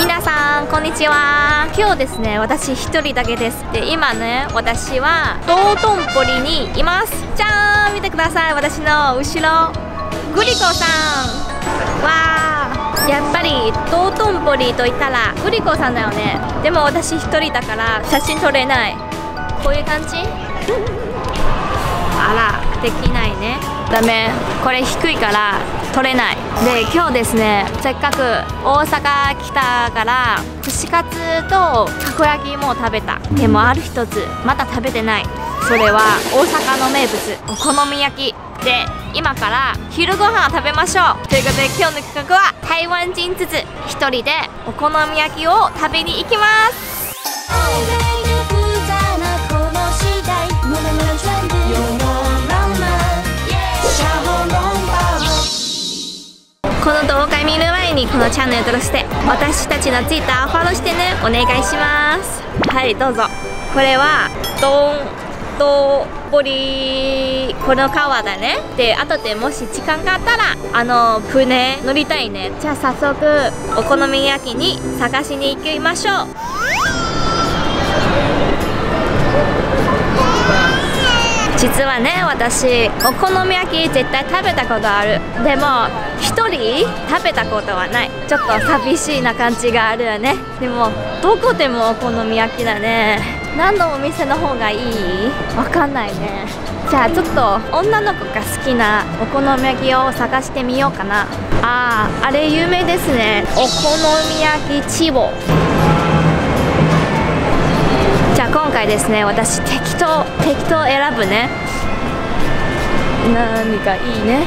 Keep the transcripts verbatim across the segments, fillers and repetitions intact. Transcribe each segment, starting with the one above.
皆さんこんにちは。今日ですね、私一人だけです。で、今ね、私は道頓堀にいます。じゃーん、見てください。私の後ろ、グリコさん。わー、やっぱり道頓堀と言ったらグリコさんだよね。でも私一人だから写真撮れない。こういう感じ。あら、できないね。ダメ、これ低いから撮れない。で、今日ですね、せっかく大阪来たから串カツとたこ焼きも食べた。でもある一つまだ食べてない。それは大阪の名物、お好み焼きで、今から昼ご飯を食べましょう。ということで、今日の企画は台湾人ずつ一人でお好み焼きを食べに行きます。この動画見る前にこのチャンネル登録して私たちの ツイッター をフォローしてね、お願いします。はい、どうぞ。これはドンと堀、この川だね。で、後でもし時間があったらあの船乗りたいね。じゃあ早速お好み焼きに探しに行きましょう。実はね、私お好み焼き絶対食べたことある。でも一人食べたことはない。ちょっと寂しいな感じがあるよね。でもどこでもお好み焼きだね。何のお店の方がいい？わかんないね。じゃあちょっと女の子が好きなお好み焼きを探してみようかな。あー、あれ有名ですね。お好み焼きチボ。じゃあ今回ですね、私適当適当選ぶね。何がいいね。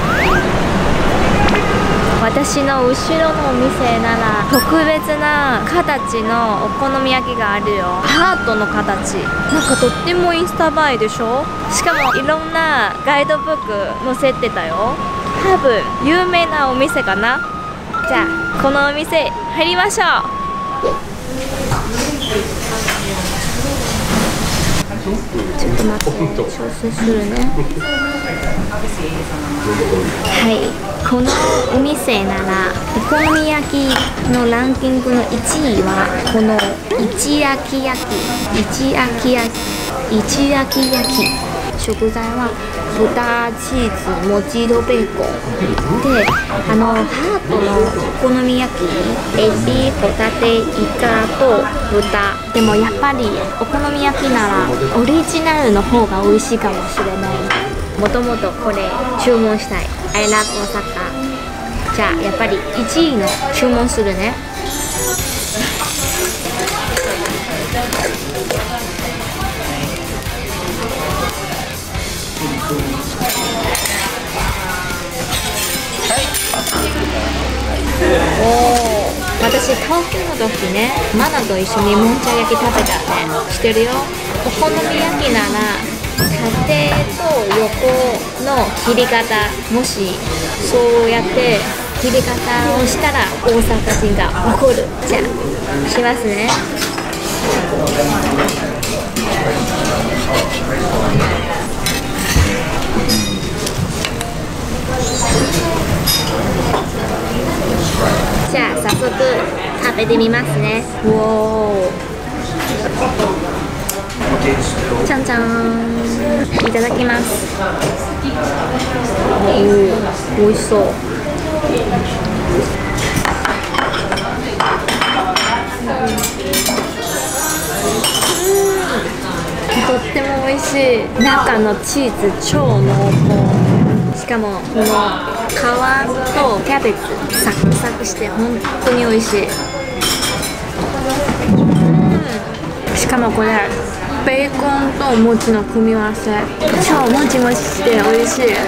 私の後ろのお店なら特別な形のお好み焼きがあるよ。ハートの形、なんかとってもインスタ映えでしょ。しかもいろんなガイドブック載せてたよ。多分有名なお店かな。じゃあこのお店入りましょう。ちょっと待って、調整するね。はい、このお店ならお好み焼きのランキングのいちいはこの一焼き焼き一焼き焼き一焼き焼き。食材は豚、チーズ、もちろベーコンで、あのハートのお好み焼き、エビ、ホタテ、イカと豚。でもやっぱりお好み焼きならオリジナルの方が美味しいかもしれない。もともとこれ注文したい。I love 大阪。じゃあやっぱりいちいの注文するね。おー、私東京の時ね、マナと一緒にもんじゃ焼き食べたね。知ってるよ。お好み焼きなら縦と横の切り方、もしそうやって切り方をしたら大阪人が怒る。じゃあしますね。じゃあ早速食べてみますね。おお、ちゃんちゃん、いただきます。おお、美味しそう。とっても美味しい。中のチーズ超濃厚。しかもこの皮とキャベツサクサクして本当に美味しい。うん、しかもこれベーコンと餅の組み合わせ、超もちもちして美味しい。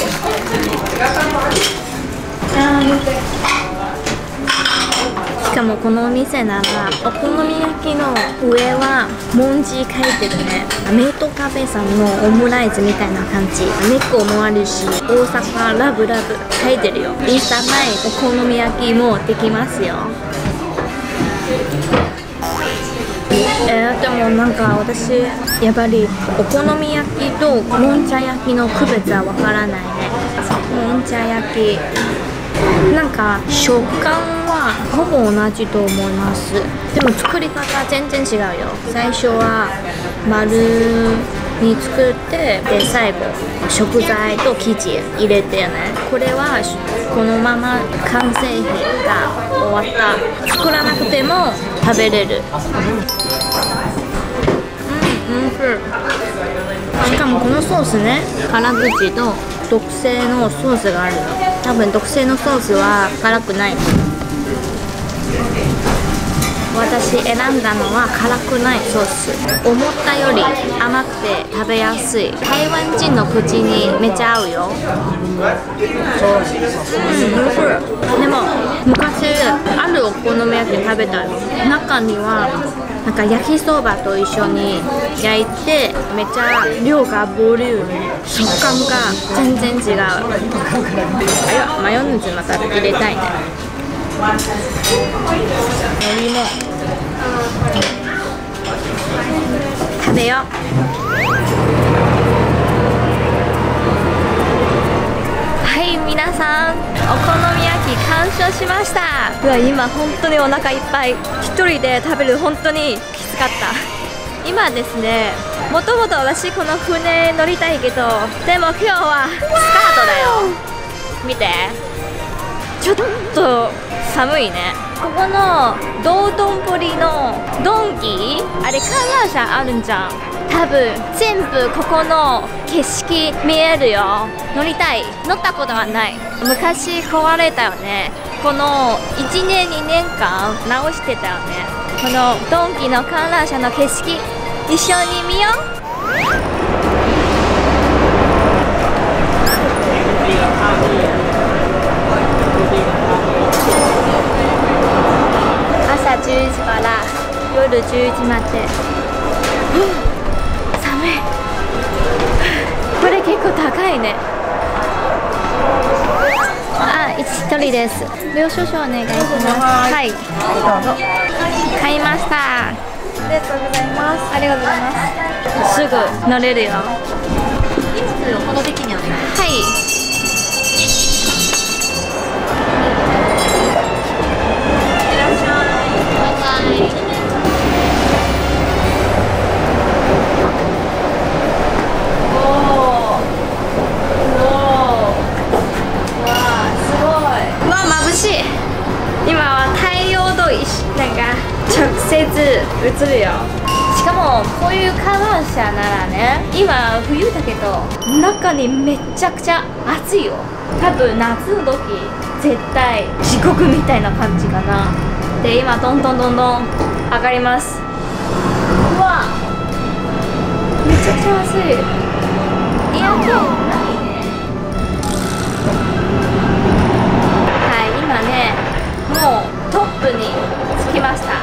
しかもこのお店ならお好み焼きの上は文字書いてるね。メトカフェさんのオムライスみたいな感じ。猫もあるし、大阪ラブラブ書いてるよ。インスタ前お好み焼きもできますよ。えー、でもなんか私やっぱりお好み焼きともんじゃ焼きの区別はわからないね。もんじゃ焼きなんか食感はほぼ同じと思います。でも作り方全然違うよ。最初は丸に作って、で最後食材と生地入れてね。これはこのまま完成品が終わった。作らなくても食べれる。うん、うん、しかもこのソースね、辛口と特製のソースがあるの。多分特製のソースは辛くない。私選んだのは辛くないソース。思ったより甘くて食べやすい。台湾人の口にめっちゃ合うよ。うん、でも昔あるお好み焼き食べたよ。中にはなんか焼きそばと一緒に焼いて、めっちゃ量がボリューム、食感が全然違う。あ、いや、マヨネーズまた入れたいね。海苔も食べよう。はい、皆さん、お好み焼き完食しました。うわ、今本当にお腹いっぱい。一人で食べる本当にきつかった。今ですね、もともと私この船乗りたいけど、でも今日はスカートだよ。見て、ちょっと寒いね。ここの道頓堀のドンキ、あれ観覧車あるんじゃん。多分全部ここの景色見えるよ。乗りたい。乗ったことはない。昔壊れたよね。このいちねんにねんかん直してたよね。このドンキの観覧車の景色一緒に見よう。朝じゅうじから夜じゅうじまで。寒い。これ結構高いね。あ、一人です。領収書お願いします。はい、どうぞ。買いました。ありがとうございます。ありがとうございます。すぐ乗れるよ。荷物をこの席にお願いします。はい。いらっしゃい。バイバイ。今は太陽となんか直接映るよ。しかもこういう観覧車ならね、今冬だけど中にめちゃくちゃ暑いよ。多分夏の時絶対地獄みたいな感じかな。で、今どんどんどんどん上がります。うわ、めちゃくちゃ暑い。エアコンないね。はい、今ね、もうトップに着きました。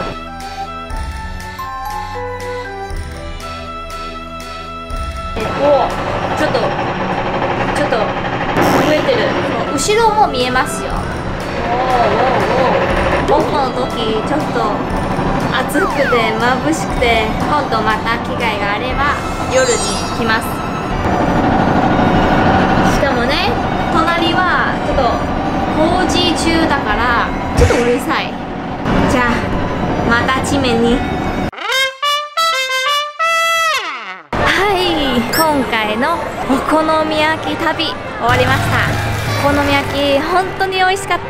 お、ちょっとちょっと増えてる。後ろも見えますよ。おおおお。オフの時ちょっと暑くて眩しくて、今度また機会があれば夜に来ます。しかもね、隣はちょっと工事中だからちょっとうるさい。じゃあまた地面に。はい、今回のお好み焼き旅終わりました。お好み焼き本当に美味しかった。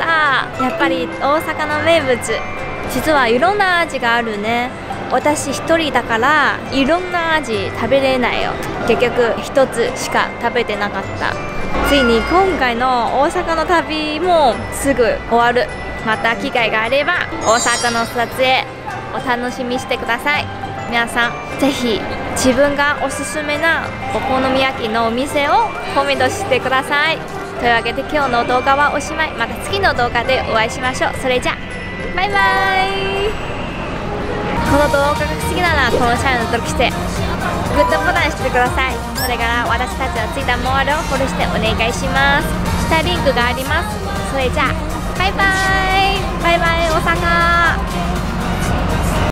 やっぱり大阪の名物。実はいろんな味があるね。私一人だからいろんな味食べれないよ。結局一つしか食べてなかった。ついに今回の大阪の旅もすぐ終わる。また機会があれば大阪の撮影お楽しみにしてください。皆さんぜひ自分がおすすめなお好み焼きのお店をコメントしてください。というわけで今日の動画はおしまい。また次の動画でお会いしましょう。それじゃバイバイ。この動画が好きならこのチャンネル登録してグッドボタンしてください。それから私たちのツイッターもあるをフォローしてお願いします。下リンクがあります。それじゃあバイバイ。バイバイ大阪。